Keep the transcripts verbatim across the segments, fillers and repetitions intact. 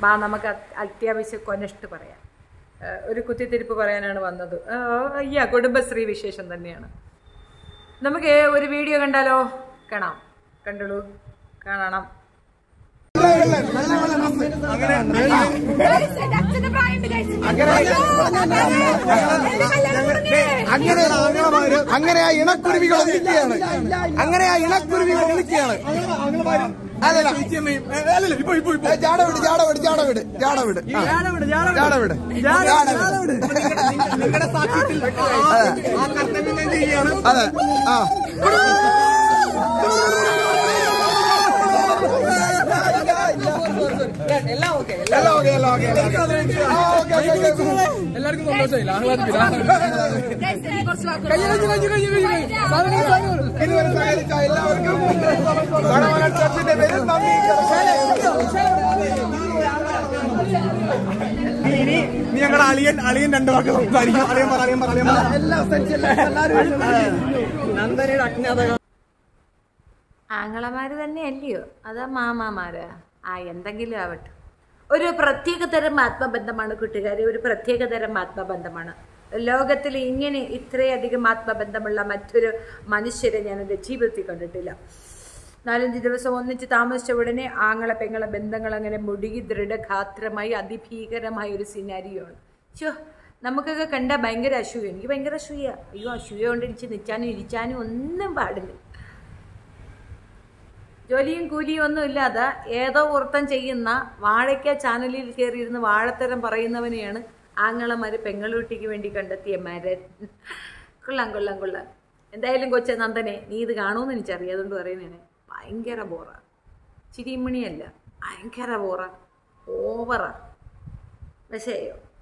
ബാ നമുക്ക് അത്യാവശ്യം കൊനഷ്ട് പറയാം. ഒരു കുത്തിത്തിരിപ്പ് പറയാനാണ് വന്നത്. അയ്യ കുടുംബശ്രീ വിശേഷം തന്നെയാണ്. നമുക്ക് ഒരു വീഡിയോ കണ്ടാലോ? കാണാം, കണ്ടോളൂ, കാണണം. അങ്ങനെ ആ ഇണക്കുരുവികൾ ഒന്നിക്കുകയാണ്. അങ്ങനെ ആ ഇണക്കുരുവികൾ ഒന്നിക്കുകയാണ്. ജാടവിട് ജാടവിട് ജാടവിട് ജാടവിട് ജാടവിട് ജാടവിട് നിങ്ങളുടെ സാക്ഷ്യത്തിൽ ആ കർത്തവ്യം ചെയ്യുകയാണ്. അതെ ആ എല്ലാം ഓക്കെ എല്ലാം ഓക്കെ എല്ലാം ഓക്കെ എല്ലാവർക്കും സന്തോഷമായില്ല, ആഹ്ലാദിക്കില്ല. ഇതുവരെ സഹകരിച്ച എല്ലാവർക്കും ചർച്ചിന്റെ പേരിൽ നന്ദി. ഇനി ഞങ്ങളുടെ അളിയൻ അളിയൻ രണ്ടു വാക്ക് സംസാരിക്കും. അളിയൻ പറ അളിയൻ പറ അളിയൻ നന്ദനയുടെ അജ്ഞാത ആങ്ങളമാര് തന്നെ അല്ലയോ, അതാ മാമാമാരാ? ആ എന്തെങ്കിലും ആവട്ടെ. ഒരു പ്രത്യേകതരം ആത്മബന്ധമാണ് കൂട്ടുകാരെ, ഒരു പ്രത്യേകതരം ആത്മബന്ധമാണ്. ലോകത്തിൽ ഇങ്ങനെ ഇത്രയധികം ആത്മബന്ധമുള്ള മറ്റൊരു മനുഷ്യരെ ഞാൻ എൻ്റെ ജീവിതത്തിൽ കണ്ടിട്ടില്ല. നാലഞ്ച് ദിവസം ഒന്നിച്ച് താമസിച്ച ഉടനെ ആങ്ങളെ പെങ്ങളെ ബന്ധങ്ങൾ അങ്ങനെ മുടുകി ദൃഢഗാത്രമായി അതിഭീകരമായ ഒരു സിനാരിയോണ്. ചോ നമുക്കൊക്കെ കണ്ടാൽ ഭയങ്കര അസൂയ. എനിക്ക് ഭയങ്കര അസൂയ. അയ്യോ അസൂയ കൊണ്ട് എനിക്ക് നിൽക്കാനും ഇരിക്കാനും ഒന്നും പാടില്ല. ജോലിയും കൂലിയും ഒന്നും ഇല്ലാതെ ഏതോ വൃത്തം ചെയ്യുന്ന വാഴയ്ക്ക ചാനലിൽ കയറിയിരുന്ന് വാഴത്തരം പറയുന്നവനെയാണ് ആങ്ങളമാര് പെങ്ങളൂട്ടിക്ക് വേണ്ടി കണ്ടെത്തിയ മരൻ. കൊള്ളാം കൊള്ളാം കൊള്ളാം. എന്തായാലും കൊച്ചെ നന്ദനെ, നീ ഇത് കാണുമെന്ന് എനിക്കറിയാം, അതുകൊണ്ട് പറയുന്നേനെ. ഭയങ്കര ബോറ, ചിരിമണിയല്ല, ഭയങ്കര ബോറ, ഓവറാ. പക്ഷേ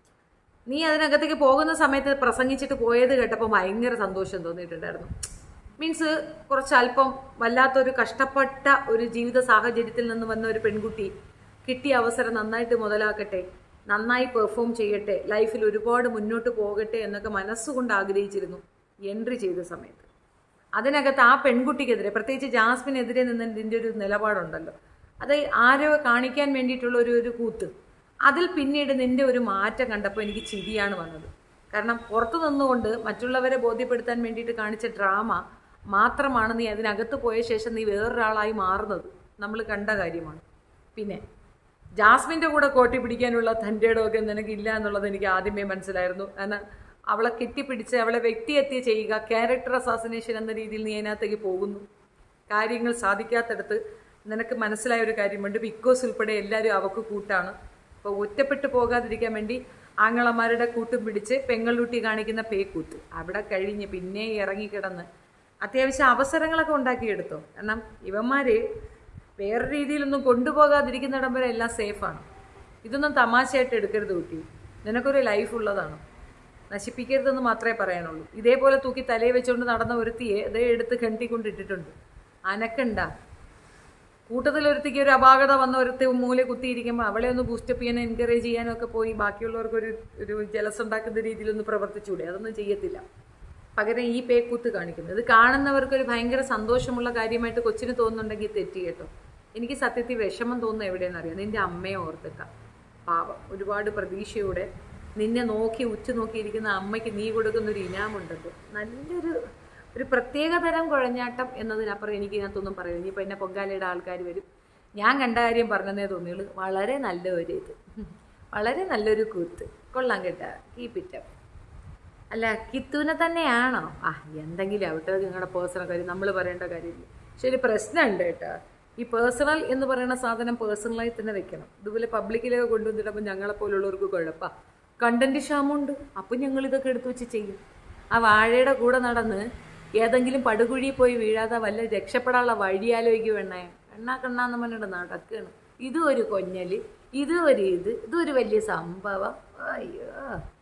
നീ അതിനകത്തേക്ക് പോകുന്ന സമയത്ത് പ്രസംഗിച്ചിട്ട് പോയത് കേട്ടപ്പോൾ ഭയങ്കര സന്തോഷം തോന്നിയിട്ടുണ്ടായിരുന്നു. മീൻസ് കുറച്ച് അല്പം വല്ലാത്തൊരു കഷ്ടപ്പെട്ട ഒരു ജീവിത സാഹചര്യത്തിൽ നിന്ന് വന്ന ഒരു പെൺകുട്ടി കിട്ടിയ അവസരം നന്നായിട്ട് മുതലാക്കട്ടെ, നന്നായി പെർഫോം ചെയ്യട്ടെ, ലൈഫിൽ ഒരുപാട് മുന്നോട്ട് പോകട്ടെ എന്നൊക്കെ മനസ്സുകൊണ്ട് ആഗ്രഹിച്ചിരുന്നു എൻട്രി ചെയ്ത സമയത്ത്. അതിനകത്ത് ആ പെൺകുട്ടിക്കെതിരെ, പ്രത്യേകിച്ച് ജാസ്മിനെതിരെ നിന്നതിൻ്റെ ഒരു നിലപാടുണ്ടല്ലോ, അത് ആരോ കാണിക്കാൻ വേണ്ടിയിട്ടുള്ള ഒരു ഒരു കൂത്ത്. അതിൽ പിന്നീട് നിന്റെ ഒരു മാറ്റം കണ്ടപ്പോൾ എനിക്ക് ചിരിയാണ് വന്നത്. കാരണം പുറത്തു നിന്നുകൊണ്ട് മറ്റുള്ളവരെ ബോധ്യപ്പെടുത്താൻ വേണ്ടിയിട്ട് കാണിച്ച ഡ്രാമ മാത്രമാണ് നീ അതിനകത്ത് പോയ ശേഷം നീ വേറൊരാളായി മാറുന്നത് നമ്മൾ കണ്ട കാര്യമാണ്. പിന്നെ ജാസ്മിൻ്റെ കൂടെ കോട്ടി പിടിക്കാനുള്ള തൻ്റെ ഇടമൊക്കെ നിനക്കില്ല എന്നുള്ളത് എനിക്ക് ആദ്യമേ മനസ്സിലായിരുന്നു. കാരണം അവളെ കെട്ടിപ്പിടിച്ച് അവളെ വ്യക്തിഹത്യ ചെയ്യുക, ക്യാരക്ടർ അസാസിനേഷൻ എന്ന രീതിയിൽ നീ അതിനകത്തേക്ക് പോകുന്നു. കാര്യങ്ങൾ സാധിക്കാത്തടത്ത് നിനക്ക് മനസ്സിലായ ഒരു കാര്യമുണ്ട്, ബിക്കോസ് ഉൾപ്പെടെ എല്ലാവരും അവക്ക് കൂട്ടാണ്. അപ്പോൾ ഒറ്റപ്പെട്ടു പോകാതിരിക്കാൻ വേണ്ടി ആങ്ങളമാരുടെ കൂട്ടും പിടിച്ച് പെങ്ങളൂട്ടി കാണിക്കുന്ന പേക്കൂത്ത് അവിടെ കഴിഞ്ഞ് പിന്നെ ഇറങ്ങിക്കിടന്ന് അത്യാവശ്യം അവസരങ്ങളൊക്കെ ഉണ്ടാക്കിയെടുത്തോ. കാരണം ഇവന്മാര് വേറെ രീതിയിലൊന്നും കൊണ്ടുപോകാതിരിക്കുന്നിടം വരെ എല്ലാം സേഫാണ്. ഇതൊന്നും തമാശയായിട്ട് എടുക്കരുത് കുട്ടി, നിനക്കൊരു ലൈഫ് ഉള്ളതാണ്, നശിപ്പിക്കരുതെന്ന് മാത്രമേ പറയാനുള്ളൂ. ഇതേപോലെ തൂക്കി തലയെ വെച്ചുകൊണ്ട് നടന്ന ഒരുത്തിയെ അതേ എടുത്ത് കെട്ടിക്കൊണ്ടിട്ടിട്ടുണ്ട്. അനക്കണ്ട കൂട്ടത്തിലൊരുത്തിക്ക് ഒരു അപാകത വന്ന ഒരുത്തി മൂല കുത്തിയിരിക്കുമ്പോൾ അവളെ ഒന്ന് ബൂസ്റ്റപ്പ് ചെയ്യാനും എൻകറേജ് ചെയ്യാനും ഒക്കെ പോയി ബാക്കിയുള്ളവർക്കൊരു ഒരു ജലസ് ഉണ്ടാക്കുന്ന രീതിയിലൊന്ന് പ്രവർത്തിച്ചൂടെ? അതൊന്നും ചെയ്യത്തില്ല. പകരം ഈ പേക്കൂത്ത് കാണിക്കുന്നത് ഇത് കാണുന്നവർക്കൊരു ഭയങ്കര സന്തോഷമുള്ള കാര്യമായിട്ട് കൊച്ചിന് തോന്നുന്നുണ്ടെങ്കിൽ തെറ്റി കേട്ടോ. എനിക്ക് സത്യത്തിൽ വിഷമം തോന്നുന്നത് എവിടെയെന്ന് അറിയാം, നിൻ്റെ അമ്മയെ ഓർത്തിട്ടാണ്. പാവം ഒരുപാട് പ്രതീക്ഷയോടെ നിന്നെ നോക്കി ഉച്ചു നോക്കിയിരിക്കുന്ന അമ്മയ്ക്ക് നീ കൊടുക്കുന്നൊരു ഇനാമുണ്ടല്ലോ, നല്ലൊരു ഒരു പ്രത്യേകതരം കുഴഞ്ഞാട്ടം എന്നതിനപ്പുറം എനിക്ക് ഇതിനകത്തൊന്നും പറയുന്നത്. ഇനിയിപ്പോൾ എന്നെ പൊങ്കാലയുടെ ആൾക്കാർ വരും, ഞാൻ കണ്ട കാര്യം പറഞ്ഞതേ തോന്നിയുള്ളൂ. വളരെ നല്ല ഒരു ഇത്, വളരെ നല്ലൊരു കൂത്ത്, കൊള്ളാം കേട്ടാ, കീപ്പ് ഇറ്റ് അപ്പ്. അല്ല കിത്തുവിനെ തന്നെയാണോ? ആ എന്തെങ്കിലും ആവട്ടെ, നിങ്ങളുടെ പേഴ്സണൽ കാര്യം നമ്മൾ പറയേണ്ട കാര്യമില്ല. പക്ഷെ ഒരു പ്രശ്നമുണ്ട് കേട്ടോ, ഈ പേഴ്സണൽ എന്ന് പറയുന്ന സാധനം പേഴ്സണലായി തന്നെ വെക്കണം. ഇതുപോലെ പബ്ലിക്കിലൊക്കെ കൊണ്ടുവന്നിട്ടപ്പോൾ ഞങ്ങളെപ്പോലുള്ളവർക്ക് കുഴപ്പമാണ്, കണ്ടന്റ് ക്ഷാമമുണ്ട്. അപ്പം ഞങ്ങൾ ഇതൊക്കെ എടുത്തു വെച്ച് ചെയ്യും. ആ വാഴയുടെ കൂടെ നടന്ന് ഏതെങ്കിലും പടുകുഴി പോയി വീഴാതെ വല്ല രക്ഷപ്പെടാനുള്ള വഴി ആലോചിക്കുക. വേണേ എണ്ണാ കണ്ണാന്ന് പറഞ്ഞിട്ട് നടക്കുകയാണ്. ഇതും ഒരു കൊഞ്ഞല്, ഇതും ഒരു ഇത്, ഇതൊരു വലിയ സംഭവം. അയ്യോ.